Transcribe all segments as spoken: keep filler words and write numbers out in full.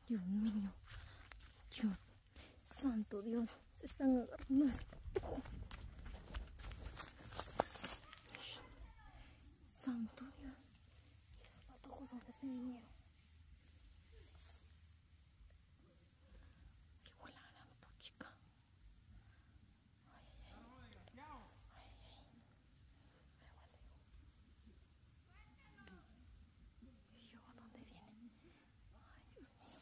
Dios mío. Dios. Santo Dios. Se están agarrando. Santo Dios. Esos patojos donde se vinieron. Hijo de la gran puchica. Ay, ay, ay. Ay, ay. Me vale. ¿Y yo a dónde viene? Ay, Dios mío.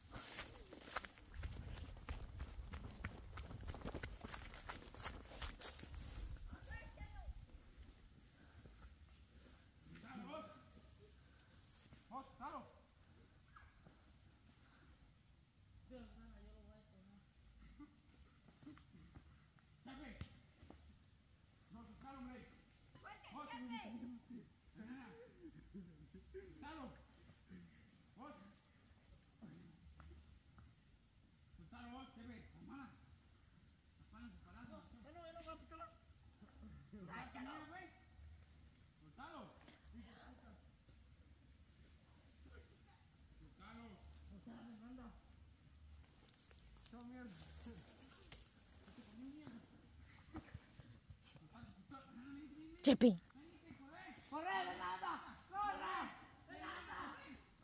Chepe. ¡Corre, Fernanda! ¡Corre! ¡Fernanda!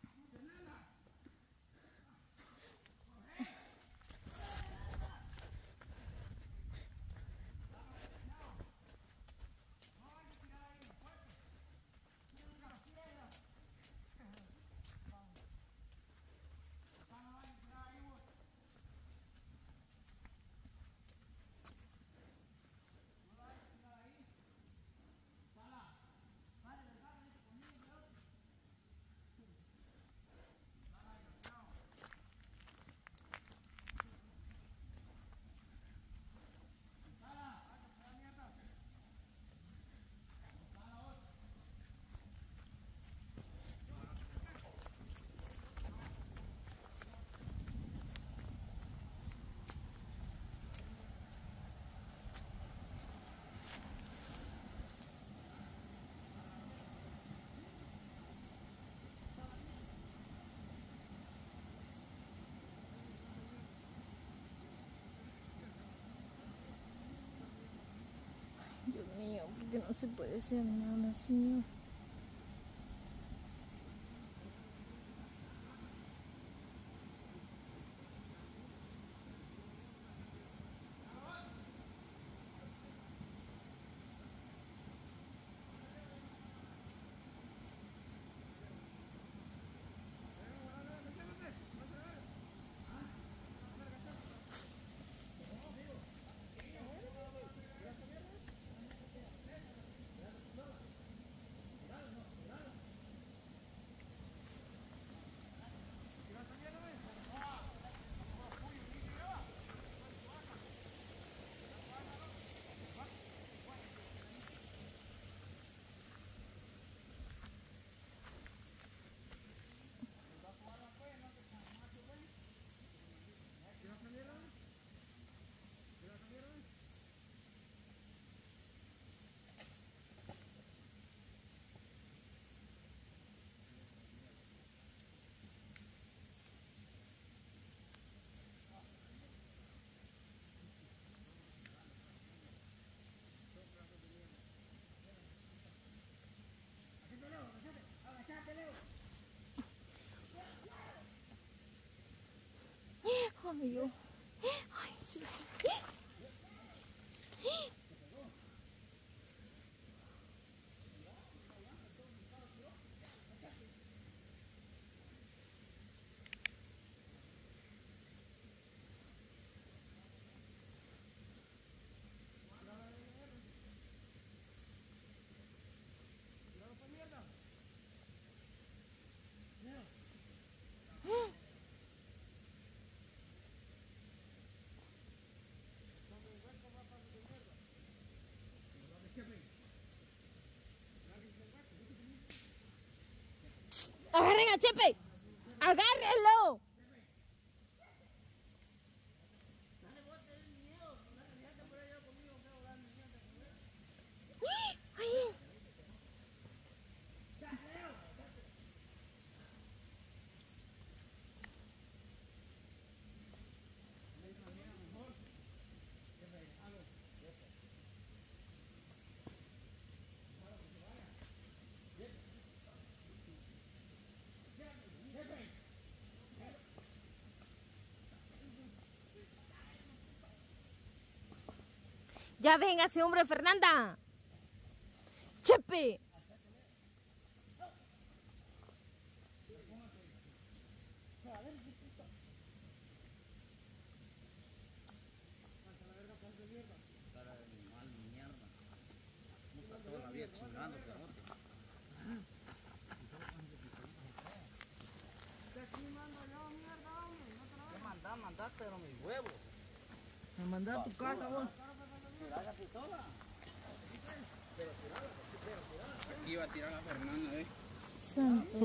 Dios mío, porque no se puede hacer nada, Señor. Ay, yo. Ay, Dios. Agarren a Chepe. Agárrenlo. Ay. Ya dejen a ese hombre, Fernanda. Chepe. Pero mis huevos. Me mandé a tu casa, vos. Aquí iba a tirar la Fernanda, eh. Santo.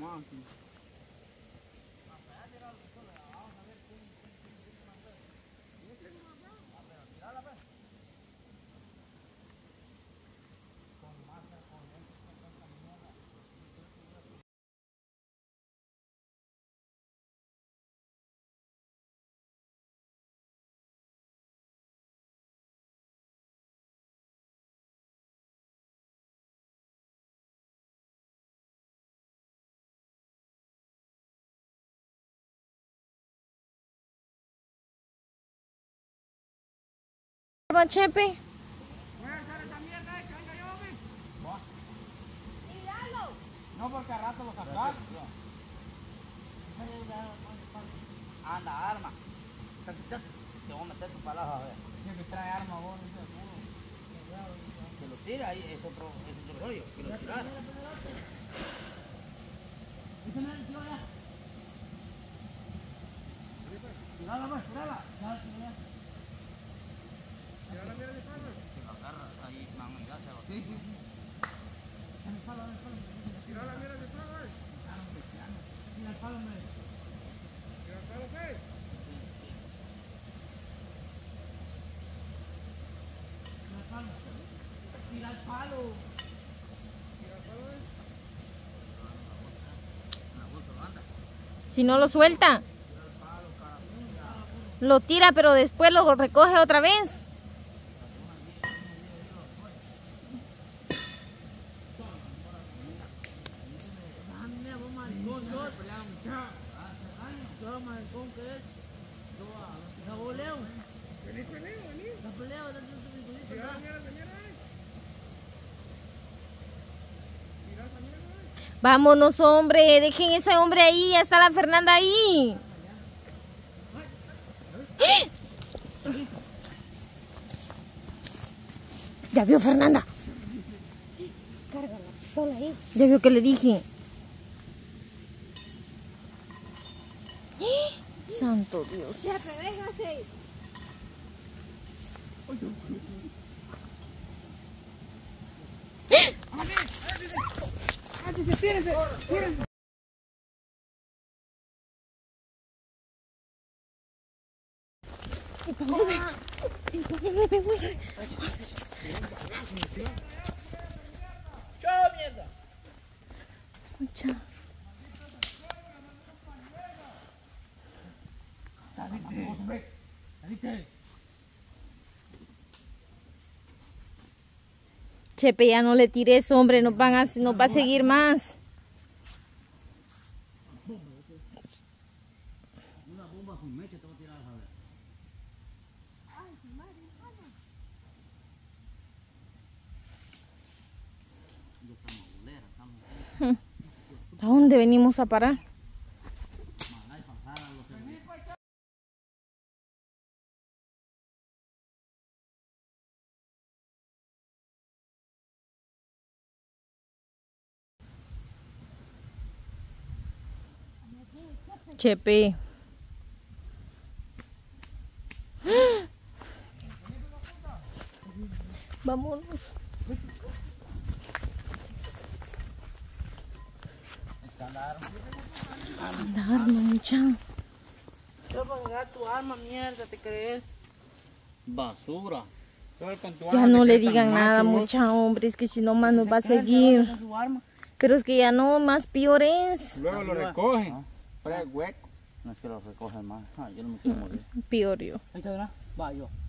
Va, Chepe. No, porque al rato lo sacas. Anda, arma. Te voy a meter tu palazo a ver. Siempre trae arma, vos, no sé, puro. Que lo tira ahí, es otro, es otro rollo. Que lo tirara. Tirala, pues, tirala. Tirala, mira el palo. Si lo agarras ahí, mano, ya se va. Sí, sí, sí. Tirala, mira el palo, eh. Mira el palo, me. Mira el palo, pues. Mira el palo. Mira el palo. Mira el palo, eh. Si no lo suelta. Lo tira, pero después lo recoge otra vez. Vámonos, hombre, dejen ese hombre ahí, ya está la Fernanda ahí. Ya vio Fernanda. Carga la pistola ahí. Ya vio que le dije. Santo Dios. Ya, pero déjase. ¡Ándese, tírense! ¡Tírense! ¿Y para dónde? ¿Y para dónde me voy? ¡Chao, mierda! Mucha. ¡Salite! ¡Salite! Chepe, ya no le tires, hombre, nos van a, nos va a seguir más. Una bomba con mecha te voy a tirar, a ver. ¿A dónde venimos a parar? Chepe. Vámonos. Andar, mucha. Yo voy a agarrar tu arma, mierda, ¿te crees? Basura. Ya no le digan nada, mucha, hombre, es que si no más nos va a seguir. Pero es que ya no, más peor es. Luego lo recogen. Para el hueco. No es que lo recogen más. Ah, yo no me quiero morir. Peor yo. Ahí está, ¿verdad? Va, yo.